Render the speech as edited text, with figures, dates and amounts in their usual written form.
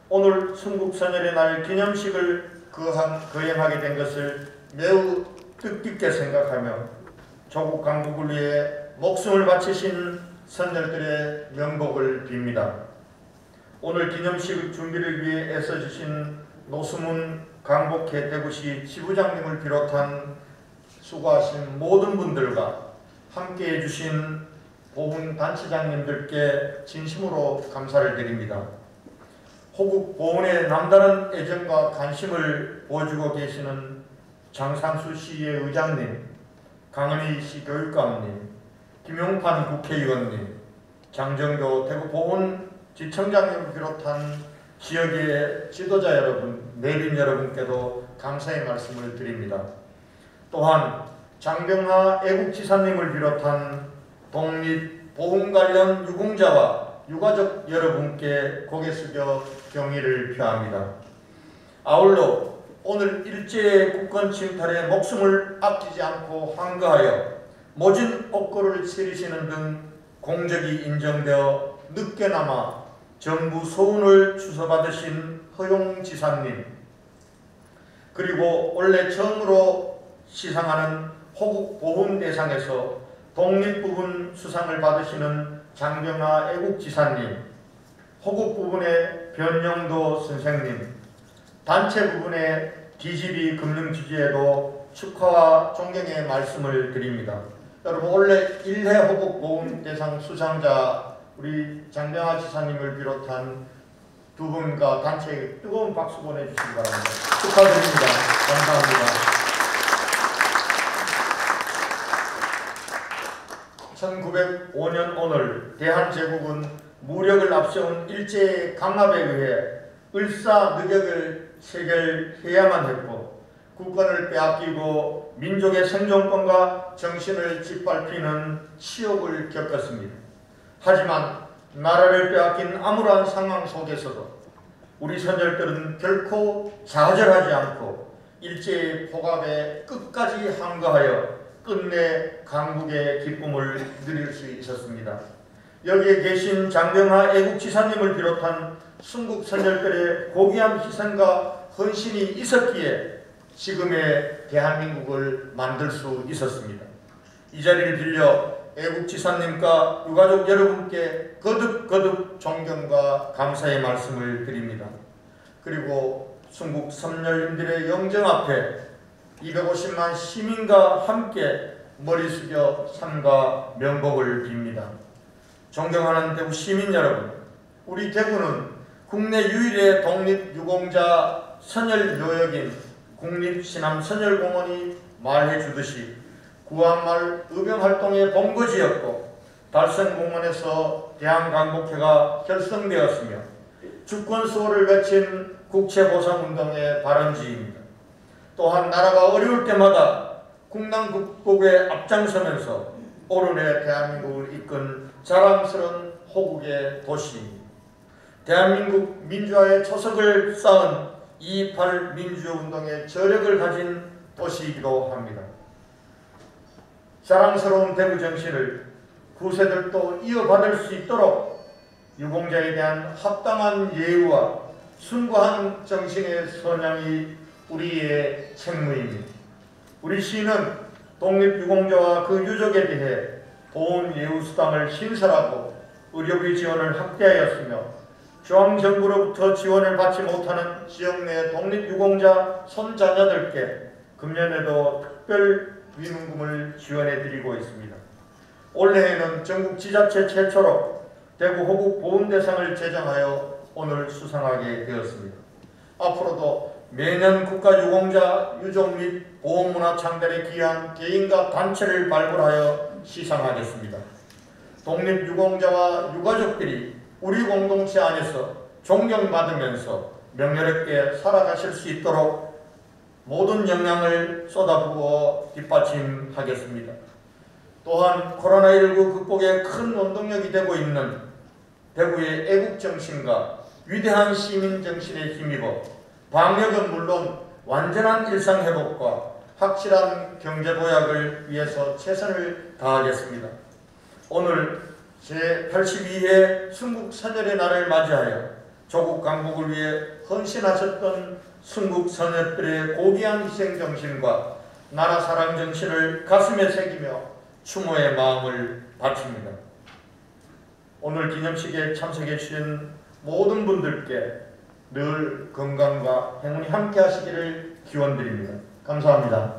오늘 순국선열의 날 기념식을 거행하게 된 것을 매우 뜻깊게 생각하며 조국 강국을 위해 목숨을 바치신 선열들의 명복을 빕니다. 오늘 기념식 준비를 위해 애써주신 노수문 강복회 대구시 지부장님을 비롯한 수고하신 모든 분들과 함께해 주신 보훈단체장님들께 진심으로 감사를 드립니다. 호국 보훈에 남다른 애정과 관심을 보여주고 계시는 장상수 시의 의장님, 강은희 시 교육감님, 김용판 국회의원님, 장정교 대구 보훈지청장님을 비롯한 지역의 지도자 여러분, 내빈 여러분께도 감사의 말씀을 드립니다. 또한 장병하 애국지사님을 비롯한 독립보훈 관련 유공자와 유가족 여러분께 고개 숙여 경의를 표합니다. 아울러 오늘 일제의 국권 침탈에 목숨을 아끼지 않고 항거하여 모진 옥고를 치르시는 등 공적이 인정되어 늦게나마 정부 소운을 주서받으신 허용지사님, 그리고 원래 처음으로 시상하는 호국보훈대상에서 독립부분 수상을 받으시는 장병하 애국지사님, 호국 부분의 변영도 선생님, 단체 부분의 DGB 금융지주에도 축하와 존경의 말씀을 드립니다. 여러분, 원래 1회 호국보훈대상 수상자 우리 장병하 지사님을 비롯한 두 분과 단체에 뜨거운 박수 보내주시기 바랍니다. 축하드립니다. 감사합니다. 1905년 오늘 대한제국은 무력을 앞세운 일제의 강압에 의해 을사늑약을 체결해야만 했고 국권을 빼앗기고 민족의 생존권과 정신을 짓밟히는 치욕을 겪었습니다. 하지만 나라를 빼앗긴 암울한 상황 속에서도 우리 선열들은 결코 좌절하지 않고 일제의 폭압에 끝까지 항거하여 끝내 강국의 기쁨을 누릴 수 있었습니다. 여기에 계신 장병하 애국지사님을 비롯한 순국 선열들의 고귀한 희생과 헌신이 있었기에 지금의 대한민국을 만들 수 있었습니다. 이 자리를 빌려 애국지사님과 유가족 여러분께 거듭 존경과 감사의 말씀을 드립니다. 그리고 순국 선열님들의 영정 앞에 250만 시민과 함께 머리 숙여 삼가 명복을 빕니다. 존경하는 대구 시민 여러분, 우리 대구는 국내 유일의 독립유공자 선열묘역인 국립시남선열공원이 말해주듯이 구한말 의병활동의 본거지였고 달성공원에서 대한강복회가 결성되었으며 주권수호를 외친 국채보상운동의 발원지입니다. 또한 나라가 어려울 때마다 국난 극복에 앞장서면서 오른의 대한민국을 이끈 자랑스러운 호국의 도시입니다. 대한민국 민주화의 초석을 쌓은 2.28 민주운동의 저력을 가진 도시이기도 합니다. 자랑스러운 대구 정신을 후세들도 이어받을 수 있도록 유공자에 대한 합당한 예우와 숭고한 정신의 선양이 우리의 책무입니다. 우리 시는 독립유공자와 그 유족에 대해 보훈예우수당을 신설하고 의료비 지원을 확대하였으며 중앙정부로부터 지원을 받지 못하는 지역 내 독립유공자 손자녀들께 금년에도 특별 위문금을 지원해드리고 있습니다. 올해에는 전국 지자체 최초로 대구 호국 보훈대상을 제정하여 오늘 수상하게 되었습니다. 앞으로도 매년 국가유공자 유족 및 보훈문화 창달에 기여한 개인과 단체를 발굴하여 시상하겠습니다. 독립유공자와 유가족들이 우리 공동체 안에서 존경받으면서 명예롭게 살아가실 수 있도록 모든 역량을 쏟아부어 뒷받침하겠습니다. 또한 코로나19 극복에 큰 원동력이 되고 있는 대구의 애국정신과 위대한 시민정신에 힘입어 방역은 물론 완전한 일상회복과 확실한 경제도약을 위해서 최선을 다하겠습니다. 오늘 제82회 순국선열의 날을 맞이하여 조국 강국을 위해 헌신하셨던 순국 선열들의 고귀한 희생 정신과 나라 사랑 정신을 가슴에 새기며 추모의 마음을 바칩니다. 오늘 기념식에 참석해 주신 모든 분들께 늘 건강과 행운이 함께 하시기를 기원드립니다. 감사합니다.